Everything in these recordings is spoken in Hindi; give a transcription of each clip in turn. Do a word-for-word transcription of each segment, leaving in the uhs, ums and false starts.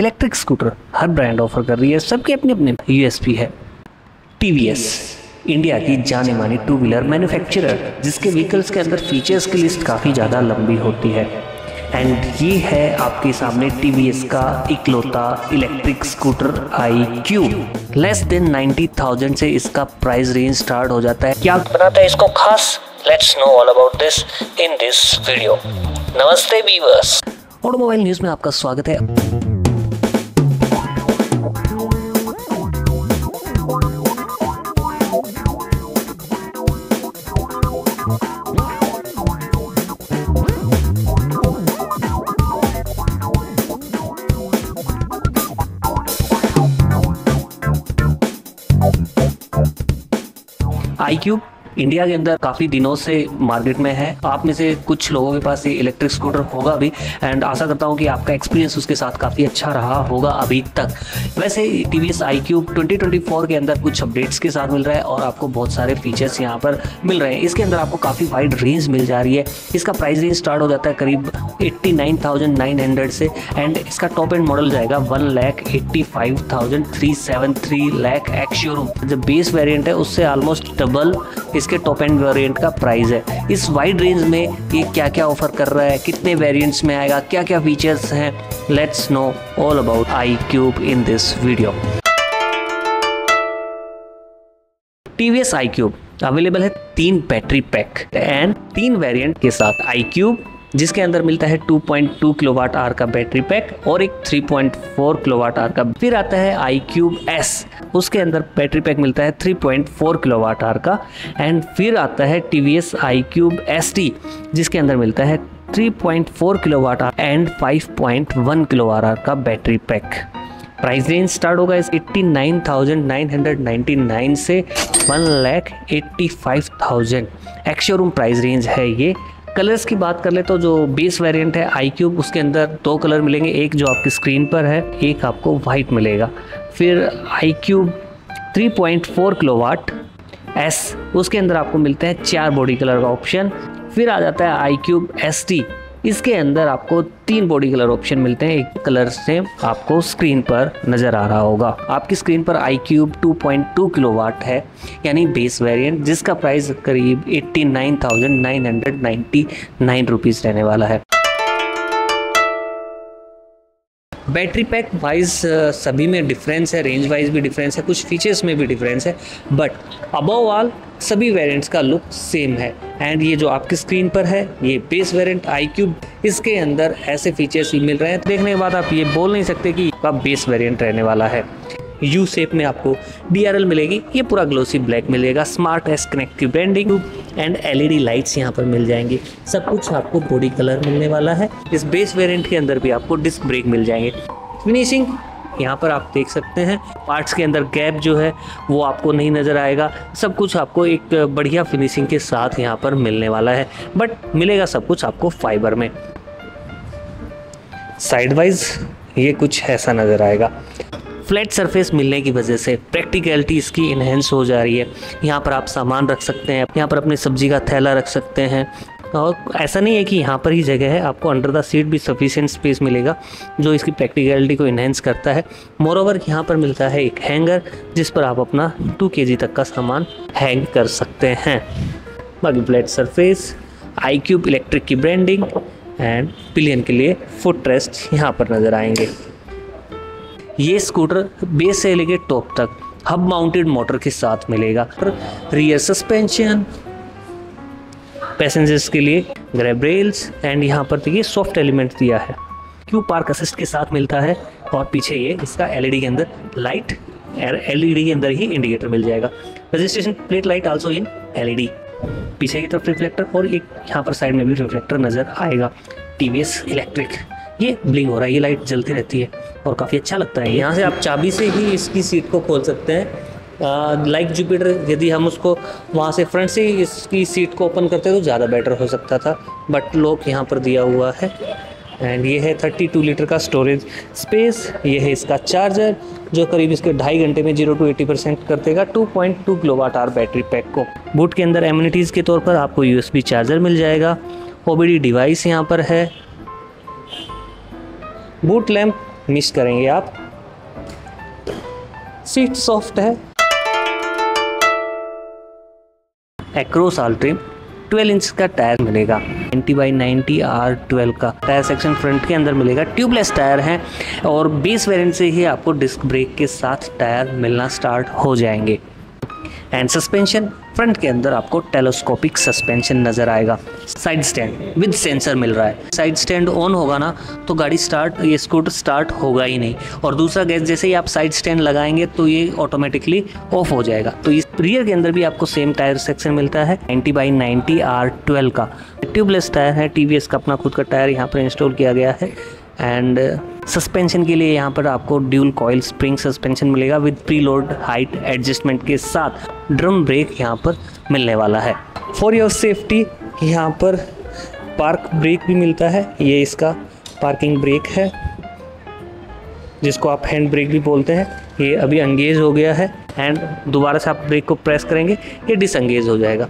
इलेक्ट्रिक स्कूटर हर ब्रांड ऑफर कर रही है, सबके अपने अपने यूएसपी है। टीवीएस इंडिया की जाने मानी टू व्हीलर मैन्युफैक्चरर, जिसके व्हीकल्स के अंदर फीचर्स की लिस्ट काफ़ी ज़्यादा लंबी होती है। एंड ये है आपके सामने टीवीएस का इकलौता electric scooter iQube. Less than ninety thousand से इसका प्राइस रेंज स्टार्ट हो जाता है। क्या बनाता है इसको खास? Let's know all about this in this video. नमस्ते व्यूअर्स, ऑटोमोबाइल न्यूज़ में आपका स्वागत है। आई क्यूब इंडिया के अंदर काफ़ी दिनों से मार्केट में है। आप में से कुछ लोगों के पास ये इलेक्ट्रिक स्कूटर होगा भी, एंड आशा करता हूँ कि आपका एक्सपीरियंस उसके साथ काफ़ी अच्छा रहा होगा अभी तक। वैसे TVS iQube twenty twenty four के अंदर कुछ अपडेट्स के साथ मिल रहा है और आपको बहुत सारे फीचर्स यहाँ पर मिल रहे हैं। इसके अंदर आपको काफ़ी वाइड रेंज मिल जा रही है। इसका प्राइस रेंज स्टार्ट हो जाता है करीब eighty nine thousand nine hundred से, एंड इसका टॉप एंड मॉडल जाएगा one lakh eighty five thousand three seven three lakh ex showroom. जो बेस वेरिएंट है उससे ऑलमोस्ट डबल इसके टॉप एंड वेरिएंट का प्राइस है। इस वाइड रेंज में ये क्या क्या ऑफर कर रहा है, कितने वेरिएंट्स में आएगा, क्या क्या फीचर्स हैं, let's know all about iQube in this video. TVS iQube available है तीन बैटरी पैक एंड तीन वेरिएंट के साथ। आई क्यूब जिसके अंदर मिलता है two point two kilowatt hour का बैटरी पैक और एक three point four kilowatt hour का। फिर आता है आई क्यूब एस, उसके अंदर बैटरी पैक मिलता है three point four kilowatt hour का। एंड फिर आता है TVS iQube S T, जिसके अंदर मिलता है three point four kilowatt hour and five point one kilowatt hour का battery pack. Price range start होगा इस eighty nine thousand nine hundred ninety nine से one lakh eighty five thousand ex showroom price range है ये। कलर्स की बात कर ले तो जो बेस वेरिएंट है आई क्यूब, उसके अंदर दो कलर मिलेंगे, एक जो आपकी स्क्रीन पर है, एक आपको वाइट मिलेगा। फिर iQube three point four kilowatt S, उसके अंदर आपको मिलते हैं चार बॉडी कलर का ऑप्शन। फिर आ जाता है आई क्यूब एस टी, इसके अंदर आपको तीन बॉडी कलर ऑप्शन मिलते हैं। एक कलर से आपको स्क्रीन पर नज़र आ रहा होगा। आपकी स्क्रीन पर iQube two point two kilowatt है, यानी बेस वेरिएंट, जिसका प्राइस करीब eighty nine thousand nine hundred ninety nine rupees रहने वाला है। बैटरी पैक वाइज सभी में डिफरेंस है, रेंज वाइज भी डिफरेंस है, कुछ फीचर्स में भी डिफरेंस है, बट अबव ऑल सभी वेरिएंट्स का लुक सेम है। एंड ये जो आपकी स्क्रीन पर है ये बेस वेरिएंट आई क्यूब, इसके अंदर ऐसे फीचर्स ही मिल रहे हैं। देखने के बाद आप ये बोल नहीं सकते कि आपका बेस वेरिएंट रहने वाला है। यू शेप में आपको डी आर एल मिलेगी, ये पूरा ग्लोसी ब्लैक मिलेगा। Smart S connective branding and LED lights यहाँ पर मिल जाएंगी। सब कुछ आपको बॉडी कलर मिलने वाला है। इस बेस वेरिएंट के अंदर भी आपको डिस्क ब्रेक मिल जाएंगे। फिनिशिंग यहाँ पर आप देख सकते हैं, पार्ट्स के अंदर गैप जो है वो आपको नहीं नज़र आएगा। सब कुछ आपको एक बढ़िया फिनिशिंग के साथ यहाँ पर मिलने वाला है, बट मिलेगा सब कुछ आपको फाइबर में। साइड वाइज ये कुछ ऐसा नज़र आएगा। फ्लैट सरफेस मिलने की वजह से प्रैक्टिकलिटी इसकी इन्हेंस हो जा रही है। यहाँ पर आप सामान रख सकते हैं, यहाँ पर अपनी सब्जी का थैला रख सकते हैं, और ऐसा नहीं है कि यहाँ पर ही जगह है, आपको अंडर द सीट भी सफिशिएंट स्पेस मिलेगा जो इसकी प्रैक्टिकलिटी को इन्हेंस करता है। मोरओवर यहाँ पर मिलता है एक हैंगर, जिस पर आप अपना टू केजी तक का सामान हैंग कर सकते हैं। बाकी flat surface, iQube electric की ब्रांडिंग एंड पिलियन के लिए फुट रेस्ट यहाँ पर नज़र आएंगे। ये स्कूटर बेस से लेके टॉप तक हब माउंटेड मोटर के साथ मिलेगा। रियर सस्पेंशन, पैसेंजर्स के लिए ग्रैब रेल्स, एंड यहाँ पर देखिए सॉफ्ट एलिमेंट दिया है। क्यू पार्क असिस्ट के साथ मिलता है, और पीछे ये इसका एलईडी के अंदर लाइट, एलईडी के अंदर ही इंडिकेटर मिल जाएगा। Registration plate light also in LED, पीछे की तरफ रिफ्लेक्टर, और एक यहाँ पर साइड में भी रिफ्लेक्टर नज़र आएगा। टीवीएस इलेक्ट्रिक, ये ब्लिंक हो रहा है, ये लाइट जलती रहती है और काफ़ी अच्छा लगता है। यहाँ से आप चाबी से ही इसकी सीट को खोल सकते हैं। लाइक uh, जुपिटर, यदि हम उसको वहाँ से फ्रंट से इसकी सीट को ओपन करते तो ज़्यादा बेटर हो सकता था, बट लॉक यहाँ पर दिया हुआ है। एंड ये है थर्टी टू लीटर का स्टोरेज स्पेस। ये है इसका चार्जर, जो करीब इसके ढाई घंटे में जीरो टू एटी परसेंट कर देगा two point two kilowatt hour battery pack को। बूट के अंदर एमिनिटीज़ के तौर पर आपको यूएसबी चार्जर मिल जाएगा। ओबीडी डिवाइस यहाँ पर है। बूट लैंप मिस करेंगे आप। सीट सॉफ्ट है। एक्रोस अल्ट्रिम ट्वेल्व इंच का टायर मिलेगा, ninety by ninety R twelve का टायर सेक्शन फ्रंट के अंदर मिलेगा। ट्यूबलेस टायर हैं और बेस वेरिएंट से ही आपको डिस्क ब्रेक के साथ टायर मिलना स्टार्ट हो जाएंगे। एंड सस्पेंशन फ्रंट के अंदर आपको टेलीस्कोपिक सस्पेंशन नज़र आएगा। साइड स्टैंड विद सेंसर मिल रहा है। साइड स्टैंड ऑन होगा ना तो गाड़ी स्टार्ट, ये स्कूटर स्टार्ट होगा ही नहीं। और दूसरा गैस, जैसे ही आप साइड स्टैंड लगाएंगे तो ये ऑटोमेटिकली ऑफ हो जाएगा। तो इस रियर के अंदर भी आपको सेम टायर सेक्शन मिलता है, ninety by ninety R twelve का ट्यूबलेस टायर है। टीवीएस का अपना खुद का टायर यहाँ पर इंस्टॉल किया गया है। एंड सस्पेंशन के लिए यहाँ पर आपको ड्यूल कॉइल स्प्रिंग सस्पेंशन मिलेगा विद प्रीलोड हाइट एडजस्टमेंट के साथ। ड्रम ब्रेक यहाँ पर मिलने वाला है। फॉर योर सेफ्टी यहाँ पर पार्क ब्रेक भी मिलता है। ये इसका पार्किंग ब्रेक है जिसको आप हैंड ब्रेक भी बोलते हैं। ये अभी एंगेज हो गया है एंड दोबारा से आप ब्रेक को प्रेस करेंगे ये डिसएंगेज हो जाएगा।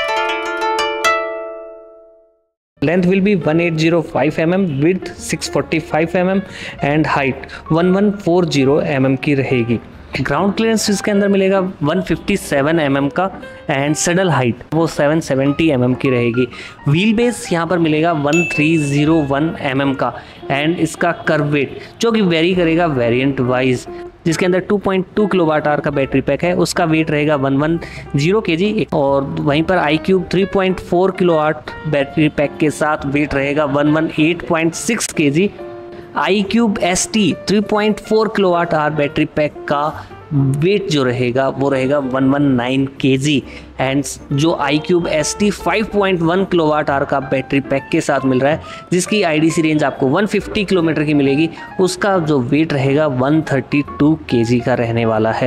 Length will be eighteen oh five millimeters, width six forty-five millimeters and height eleven forty millimeters की रहेगी। ग्राउंड क्लियरेंस इसके अंदर मिलेगा one fifty-seven millimeters का एंड सडल हाइट वो seven seventy millimeters की रहेगी। व्हील बेस यहाँ पर मिलेगा thirteen oh one millimeters का एंड इसका कर्व वेट जो कि वेरी करेगा वेरिएंट वाइज, जिसके अंदर two point two kilowatt hour का बैटरी पैक है, उसका वेट रहेगा one ten केजी। और वहीं पर iQube three point four kilowatt battery pack के साथ वेट रहेगा one eighteen point six kg. iQube S T three point four kilowatt hour battery pack का वेट जो रहेगा वो रहेगा one nineteen केजी। एंड जो iQube S T five point one kilowatt hour का बैटरी पैक के साथ मिल रहा है, जिसकी आईडीसी रेंज आपको one fifty किलोमीटर की मिलेगी, उसका जो वेट रहेगा one thirty-two केजी का रहने वाला है।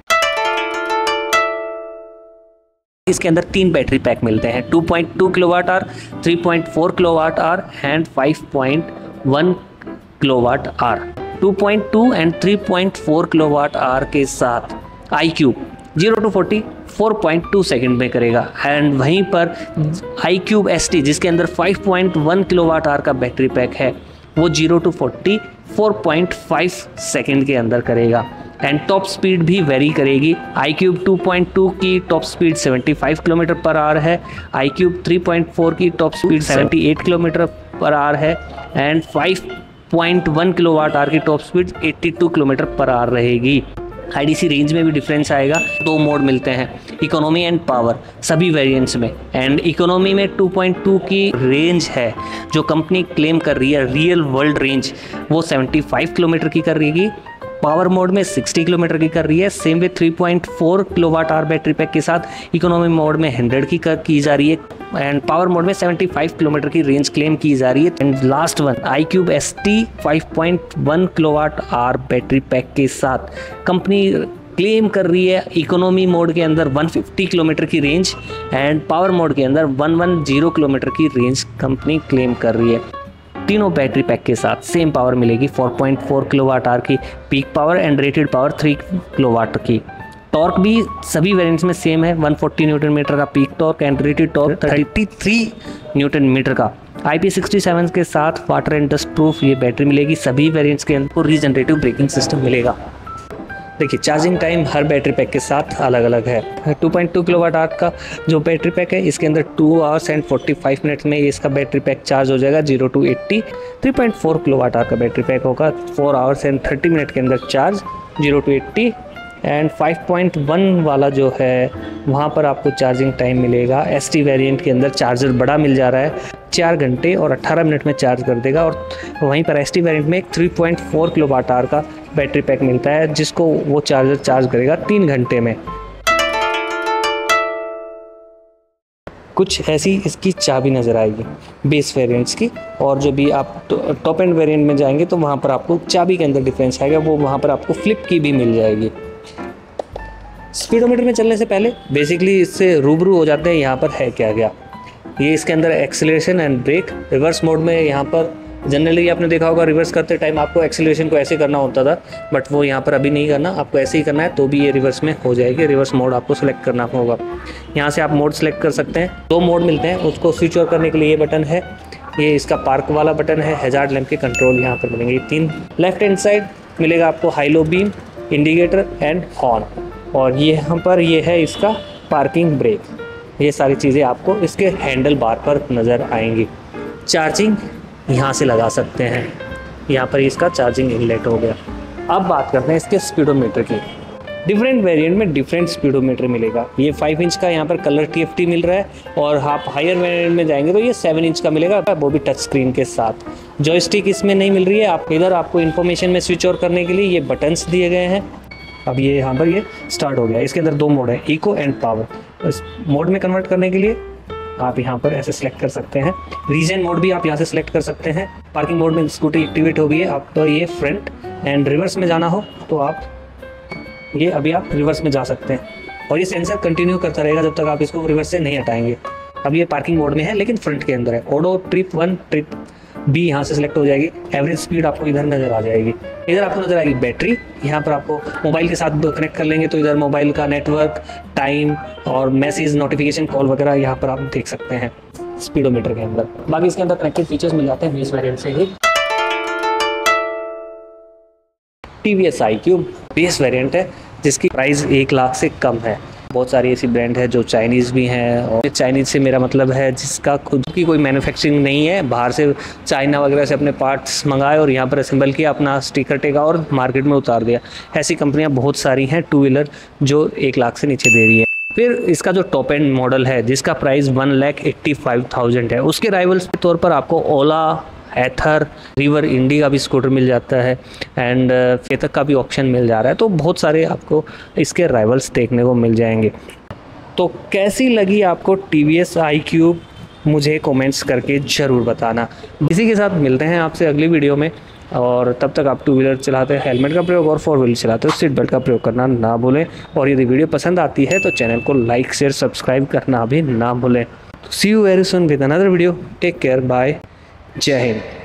इसके अंदर तीन बैटरी पैक मिलते हैं, two point two kilowatt hour, three point four kilowatt hour and five point one kilowatt hour. two point two and three point four kilowatt hour के साथ iQube zero to forty four point two second में करेगा। एंड वहीं पर iQube एस टी जिसके अंदर five point one kilowatt hour का बैटरी पैक है वो zero to forty four point five second के अंदर करेगा। एंड टॉप स्पीड भी वेरी करेगी। iQube two point two की top speed seventy-five kilometre per hour है, iQube three point four की top speed seventy-eight kilometre per hour है and five point one kilowatt hour की top speed eighty-two kilometre per hour रहेगी। आईडीसी रेंज में भी डिफरेंस आएगा। दो मोड मिलते हैं, इकोनॉमी एंड पावर, सभी वेरिएंट्स में। एंड इकोनॉमी में two point two की रेंज है जो कंपनी क्लेम कर रही है, रियल वर्ल्ड रेंज वो seventy-five किलोमीटर की कर रहेगी। पावर मोड में sixty किलोमीटर की कर रही है। Same way three point four kilowatt hour battery pack के साथ इकोनॉमी मोड में one hundred की कर की जा रही है एंड पावर मोड में seventy-five किलोमीटर की रेंज क्लेम की जा रही है। And last one iQube S T five point one kilowatt hour battery pack के साथ कंपनी क्लेम कर रही है इकोनॉमी मोड के अंदर one fifty किलोमीटर की रेंज एंड पावर मोड के अंदर one ten किलोमीटर की रेंज कंपनी क्लेम कर रही है। तीनों बैटरी पैक के साथ सेम पावर मिलेगी, four point four kilowatt hour की peak power and rated power three kilowatt की। टॉर्क भी सभी वेरिएंट्स में सेम है, one forty न्यूटन मीटर का peak torque and rated torque thirty-three newton metre का। आई पी सिक्सटी सेवन के साथ वाटर एंड डस्ट प्रूफ ये बैटरी मिलेगी। सभी वेरिएंट्स के अंदर रीजनरेटिव ब्रेकिंग सिस्टम मिलेगा। देखिए चार्जिंग टाइम हर बैटरी पैक के साथ अलग अलग है। two point two kilowatt hour का जो बैटरी पैक है इसके अंदर two hours and forty-five minutes में इसका बैटरी पैक चार्ज हो जाएगा zero to eighty। three point four kilowatt hour का बैटरी पैक होगा four hours and thirty minute के अंदर charge zero to eighty। And five point one वाला जो है वहाँ पर आपको चार्जिंग टाइम मिलेगा। एस टी वेरिएंट के अंदर चार्जर बड़ा मिल जा रहा है, चार घंटे और अट्ठारह मिनट में चार्ज कर देगा। और वहीं पर एस टी वेरिएंट में एक three point four kilowatt hour का बैटरी पैक मिलता है जिसको वो चार्जर चार्ज करेगा तीन घंटे में। कुछ ऐसी इसकी चाबी नज़र आएगी बेस वेरिएंट्स की, और जो भी आप टॉप एंड वेरिएंट में जाएंगे तो वहाँ पर आपको चाबी के अंदर डिफरेंस आएगा, वो वहाँ पर आपको फ्लिप की भी मिल जाएगी। स्पीडोमीटर में चलने से पहले बेसिकली इससे रूबरू हो जाते हैं यहाँ पर है क्या क्या। ये इसके अंदर acceleration and brake. Reverse mode में यहाँ पर जनरली आपने देखा होगा रिवर्स करते टाइम आपको एक्सेलरेशन को ऐसे करना होता था, बट वो यहाँ पर अभी नहीं करना, आपको ऐसे ही करना है तो भी ये रिवर्स में हो जाएगी। रिवर्स मोड आपको सेलेक्ट करना होगा। यहाँ से आप मोड सेलेक्ट कर सकते हैं। दो मोड मिलते हैं, उसको स्विच ऑन करने के लिए ये बटन है ये इसका पार्क वाला बटन है, हैजार्ड लैंप के कंट्रोल यहाँ पर मिलेंगे तीन। लेफ्ट हैंड साइड मिलेगा आपको high low beam, indicator and horn, और ये यहाँ पर ये है इसका पार्किंग ब्रेक। ये सारी चीज़ें आपको इसके हैंडल बार पर नज़र आएंगी। चार्जिंग यहाँ से लगा सकते हैं, यहाँ पर इसका चार्जिंग इनलेट हो गया। अब बात करते हैं इसके स्पीडोमीटर की। डिफरेंट वेरिएंट में डिफरेंट स्पीडोमीटर मिलेगा। ये फाइव इंच का यहाँ पर कलर टी एफ टी मिल रहा है, और आप हायर वेरिएंट में जाएंगे तो ये सेवन इंच का मिलेगा, वो भी टच स्क्रीन के साथ। जॉयस्टिक इसमें नहीं मिल रही है। आप इधर आपको इन्फॉर्मेशन में स्विच ऑन करने के लिए ये बटन्स दिए गए हैं। अब ये यहाँ पर ये स्टार्ट हो गया। इसके अंदर दो मोड है, इको एंड पावर। इस मोड में कन्वर्ट करने के लिए आप यहाँ पर ऐसे सेलेक्ट कर सकते हैं। रीजन मोड भी आप यहाँ से सेलेक्ट कर सकते हैं। पार्किंग मोड में स्कूटी एक्टिवेट हो गई है। आप तो ये फ्रंट एंड रिवर्स में जाना हो तो आप ये अभी आप रिवर्स में जा सकते हैं, और ये सेंसर कंटिन्यू करता रहेगा जब तक आप इसको रिवर्स से नहीं हटाएंगे। अब ये पार्किंग मोड में है लेकिन फ्रंट के अंदर है। Odo trip one trip B यहाँ से सिलेक्ट हो जाएगी। एवरेज स्पीड आपको इधर नज़र आ जाएगी। इधर आपको नज़र आएगी बैटरी। यहाँ पर आपको मोबाइल के साथ कनेक्ट कर लेंगे तो इधर मोबाइल का नेटवर्क, टाइम और मैसेज, नोटिफिकेशन, कॉल वगैरह यहाँ पर आप देख सकते हैं स्पीडोमीटर के अंदर। बाकी इसके अंदर कनेक्टेड फीचर्स मिल जाते हैं बेस वेरिएंट से ही। T V S iQube base variant है जिसकी प्राइस एक लाख से कम है। बहुत सारी ऐसी ब्रांड है जो चाइनीज़ भी हैं, और चाइनीज़ से मेरा मतलब है जिसका खुद की कोई मैन्युफैक्चरिंग नहीं है, बाहर से चाइना वगैरह से अपने पार्ट्स मंगाए और यहाँ पर असेंबल किया, अपना स्टिकर टेका और मार्केट में उतार दिया। ऐसी कंपनियाँ बहुत सारी हैं टू व्हीलर जो एक लाख से नीचे दे रही है। फिर इसका जो टॉप एंड मॉडल है जिसका price one lakh eighty five thousand है, उसके राइवल्स के तौर पर आपको ओला, एथर, रिवर इंडी का भी स्कूटर मिल जाता है, एंड फेतक का भी ऑप्शन मिल जा रहा है। तो बहुत सारे आपको इसके राइवल्स देखने को मिल जाएंगे। तो कैसी लगी आपको T V S iQube, मुझे कमेंट्स करके ज़रूर बताना। इसी के साथ मिलते हैं आपसे अगली वीडियो में, और तब तक आप टू व्हीलर चलाते हैं हेलमेट का प्रयोग, और फोर व्हीलर चलाते हो सीट बेल्ट का प्रयोग करना ना भूलें। और यदि वीडियो पसंद आती है तो चैनल को लाइक शेयर सब्सक्राइब करना भी ना भूलें। See you very soon with another video. Take care, bye, जय हिंद।